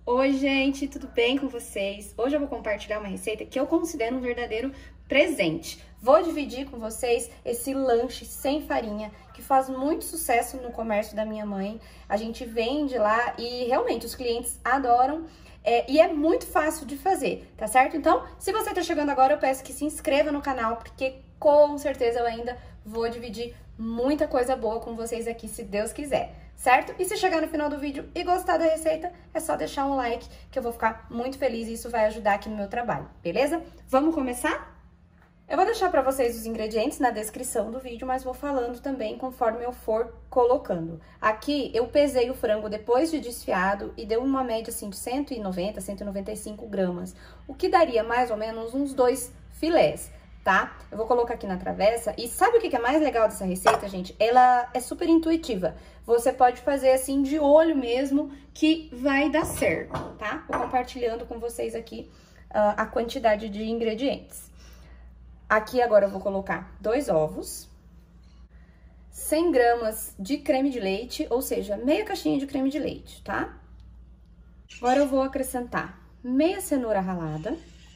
Oi, gente, tudo bem com vocês? Hoje eu vou compartilhar uma receita que eu considero um verdadeiro presente. Vou dividir com vocês esse lanche sem farinha, que faz muito sucesso no comércio da minha mãe. A gente vende lá e realmente os clientes adoram. E é muito fácil de fazer, tá certo? Então, se você tá chegando agora, eu peço que se inscreva no canal, porque com certeza eu ainda vou dividir muita coisa boa com vocês aqui, se Deus quiser, certo? E se chegar no final do vídeo e gostar da receita, é só deixar um like, que eu vou ficar muito feliz e isso vai ajudar aqui no meu trabalho, beleza? Vamos começar? Eu vou deixar pra vocês os ingredientes na descrição do vídeo, mas vou falando também conforme eu for colocando. Aqui, eu pesei o frango depois de desfiado e deu uma média, assim, de 190, 195 gramas, o que daria mais ou menos uns 2 filés, tá? Eu vou colocar aqui na travessa e sabe o que é mais legal dessa receita, gente? Ela é super intuitiva. Você pode fazer assim de olho mesmo que vai dar certo, tá? Vou compartilhando com vocês aqui a quantidade de ingredientes. Aqui agora eu vou colocar 2 ovos, 100 gramas de creme de leite, ou seja, meia caixinha de creme de leite, tá? Agora eu vou acrescentar meia cenoura ralada,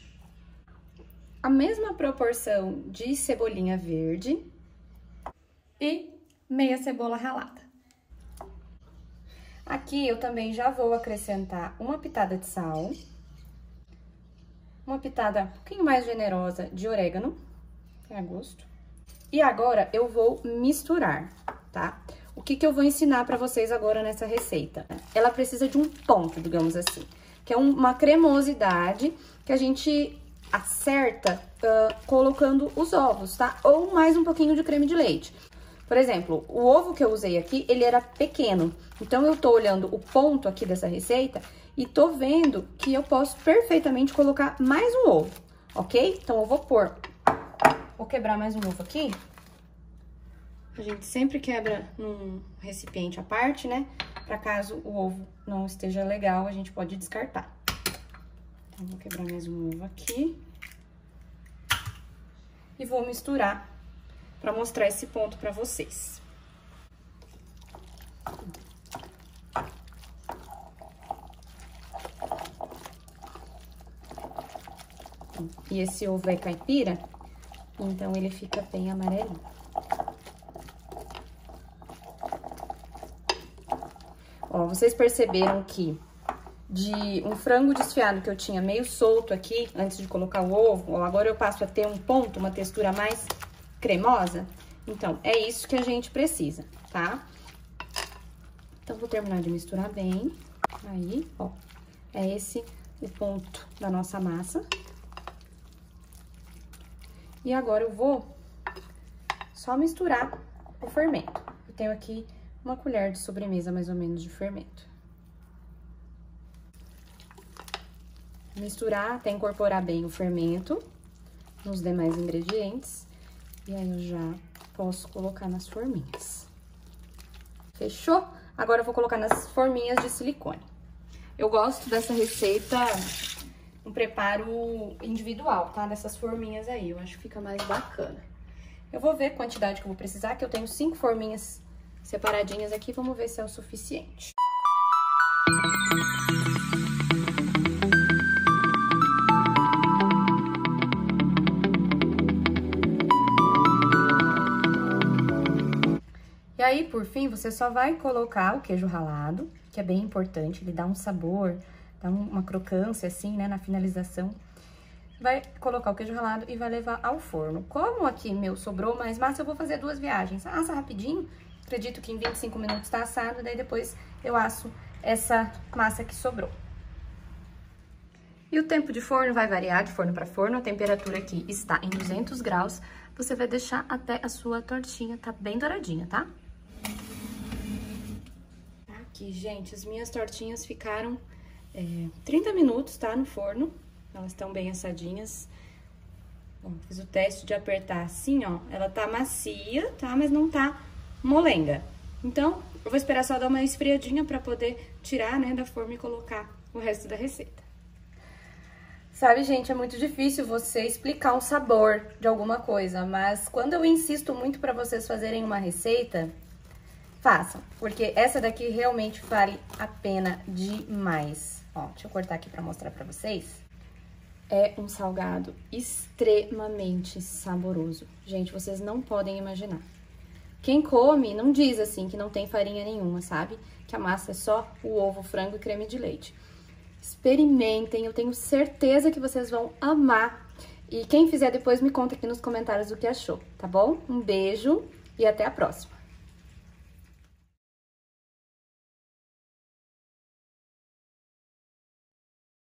a mesma proporção de cebolinha verde e meia cebola ralada. Aqui eu também já vou acrescentar uma pitada de sal, uma pitada um pouquinho mais generosa de orégano, a gosto. E agora eu vou misturar, tá? O que eu vou ensinar pra vocês agora nessa receita? Ela precisa de um ponto, digamos assim, que é uma cremosidade que a gente acerta colocando os ovos, tá? Ou mais um pouquinho de creme de leite. Por exemplo, o ovo que eu usei aqui, ele era pequeno. Então, eu tô olhando o ponto aqui dessa receita e tô vendo que eu posso perfeitamente colocar mais um ovo, ok? Então, eu vou quebrar mais um ovo aqui. A gente sempre quebra num recipiente à parte, né? Pra caso o ovo não esteja legal, a gente pode descartar. Então, vou quebrar mais um ovo aqui. E vou misturar pra mostrar esse ponto pra vocês. E esse ovo é caipira, então ele fica bem amarelinho. Ó, vocês perceberam que de um frango desfiado que eu tinha meio solto aqui, antes de colocar o ovo, ó, agora eu passo a ter um ponto, uma textura mais cremosa. Então, é isso que a gente precisa, tá? Então, vou terminar de misturar bem. Aí, ó, é esse o ponto da nossa massa. E agora eu vou só misturar o fermento. Eu tenho aqui uma colher de sobremesa, mais ou menos, de fermento. Misturar até incorporar bem o fermento nos demais ingredientes. E aí, eu já posso colocar nas forminhas. Fechou? Agora, eu vou colocar nas forminhas de silicone. Eu gosto dessa receita, um preparo individual, tá? Dessas forminhas aí, eu acho que fica mais bacana. Eu vou ver a quantidade que eu vou precisar, que eu tenho 5 forminhas separadinhas aqui, vamos ver se é o suficiente. E aí, por fim, você só vai colocar o queijo ralado, que é bem importante, ele dá um sabor, dá uma crocância, assim, né, na finalização. Vai colocar o queijo ralado e vai levar ao forno. Como aqui meu sobrou mais massa, eu vou fazer 2 viagens. Assa rapidinho, acredito que em 25 minutos tá assado, daí depois eu asso essa massa que sobrou. E o tempo de forno vai variar de forno para forno, a temperatura aqui está em 200 graus. Você vai deixar até a sua tortinha tá bem douradinha, tá? Aqui, gente, as minhas tortinhas ficaram 30 minutos, tá, no forno. Elas estão bem assadinhas. Bom, fiz o teste de apertar assim, ó. Ela tá macia, tá? Mas não tá molenga. Então, eu vou esperar só dar uma esfriadinha pra poder tirar, né, da forma e colocar o resto da receita. Sabe, gente, é muito difícil você explicar um sabor de alguma coisa, mas quando eu insisto muito pra vocês fazerem uma receita, façam, porque essa daqui realmente vale a pena demais. Ó, deixa eu cortar aqui pra mostrar pra vocês. É um salgado extremamente saboroso. Gente, vocês não podem imaginar. Quem come não diz assim que não tem farinha nenhuma, sabe? Que a massa é só o ovo, frango e creme de leite. Experimentem, eu tenho certeza que vocês vão amar. E quem fizer depois me conta aqui nos comentários o que achou, tá bom? Um beijo e até a próxima!